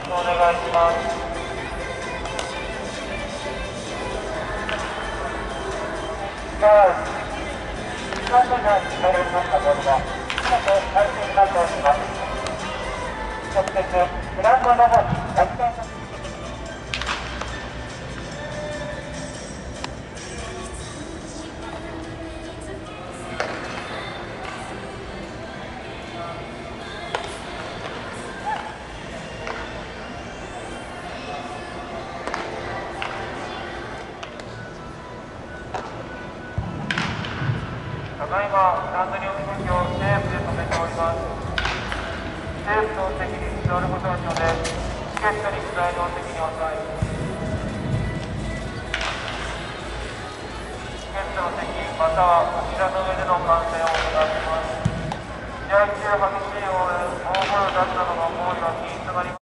お願いします。3分の入りましたボールが全て回転になっております。直接グラウンドの方に逆転させてただいまスタンドに置き向きをテープで止めております。テープの席に座ることによってチケットに記載の席に押さえチケットの席またはこちらの上での観戦をお願いします。試合中激しい応援、大声を出したのが行為は禁止となります。